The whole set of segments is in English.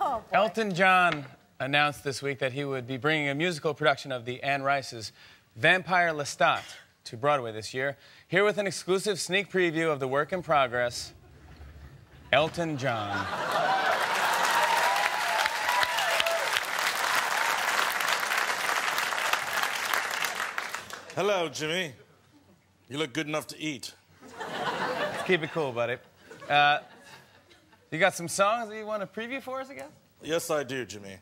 Oh, boy. Elton John announced this week that he would be bringing a musical production of the Anne Rice's Vampire Lestat to Broadway this year. Here with an exclusive sneak preview of the work in progress, Elton John. Hello, Jimmy. You look good enough to eat. Let's keep it cool, buddy. You got some songs that you want to preview for us again? Yes, I do, Jimmy.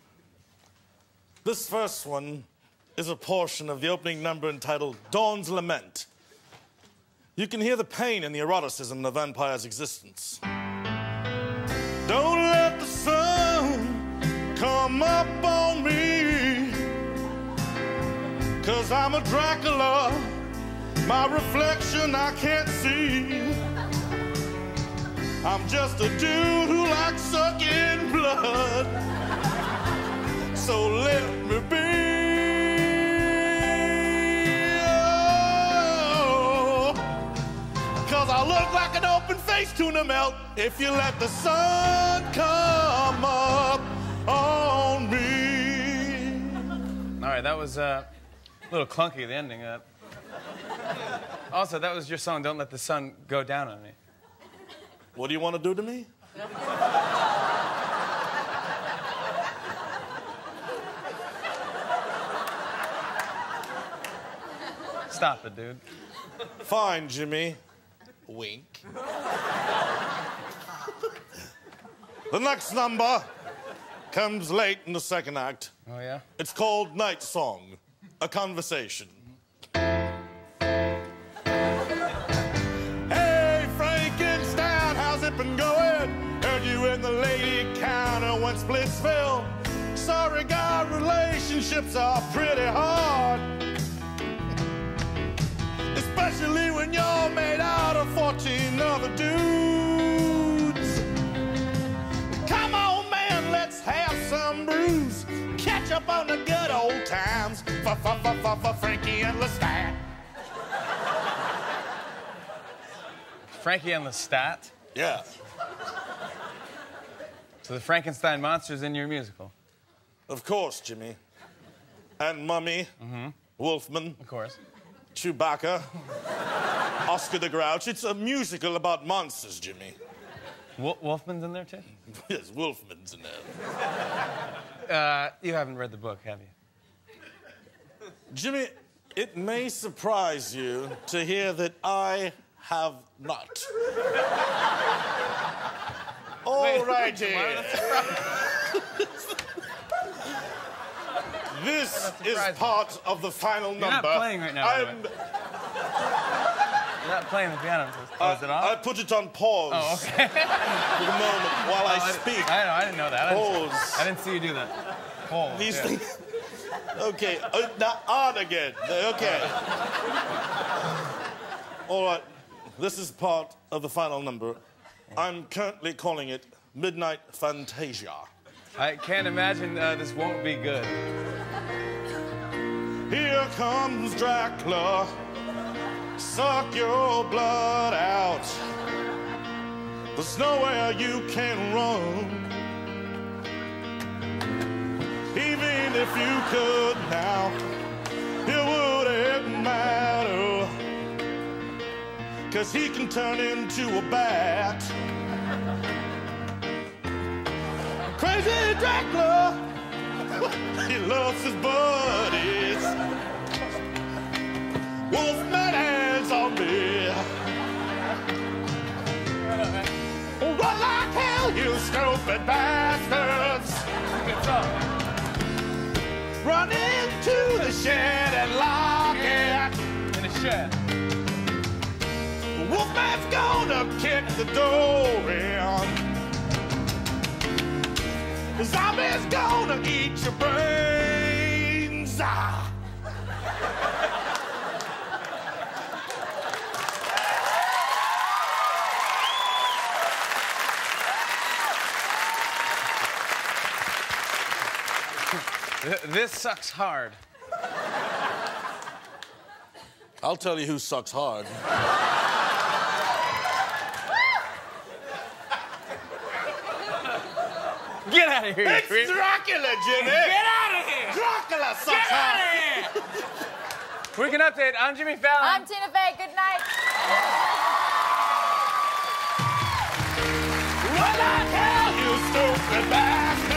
This first one is a portion of the opening number entitled Dawn's Lament. You can hear the pain and the eroticism of the vampire's existence. Don't let the sun come up on me, 'cause I'm a Dracula, my reflection I can't see. I'm just a dude who likes sucking blood, so let me be. Oh, 'cause I look like an open-faced tuna melt if you let the sun come up on me. All right, that was a little clunky, the ending. Also, that was your song, Don't Let the Sun Go Down on Me. What do you want to do to me? Stop it, dude. Fine, Jimmy. Wink. The next number comes late in the second act. Oh, yeah? It's called Night Song, a conversation. Hey, Frankenstein, how's it been going? Heard you in the lady counter when Splitsville. Sorry, guy, relationships are pretty hard, especially when you're made out of 14 other dudes. Come on, man, let's have some brews. Catch up on the good old times for Frankie and Lestat. Frankie and Lestat? Yeah. So the Frankenstein monster's in your musical? Of course, Jimmy. And Mummy, Wolfman, Of course. Chewbacca, Oscar the Grouch. It's a musical about monsters, Jimmy. Wolfman's in there, too? Yes, Wolfman's in there. You haven't read the book, have you? Jimmy, it may surprise you to hear that I have not. All righty. This is part of the final number. You're not playing right now, by the way. You're not playing the piano. Is it on? I put it on pause. Oh, okay. For the moment while I speak. I know, I didn't know that. Pause. I didn't see you do that. Pause. These yeah. things. Okay, now on again. Okay. All right, this is part of the final number. I'm currently calling it Midnight Fantasia. I can't imagine this won't be good. Here comes Dracula, suck your blood out. There's nowhere you can run. Even if you could now, it wouldn't matter, 'cause he can turn into a bat. Crazy Dracula, he loves his buddies. Wolfman and zombie. Run like hell, you stupid bastards. Good song. Run into the shed and lock it. In a shed. Wolfman's gonna kick the door in. The zombie's gonna eat your brains. Ah. This sucks hard. I'll tell you who sucks hard. Get out of here, you It's creep. Dracula, Jimmy! Get out of here! Dracula, sucker! Get out of here! Weekend Update, I'm Jimmy Fallon. I'm Tina Fey. Good night. What the hell, you stupid bastard!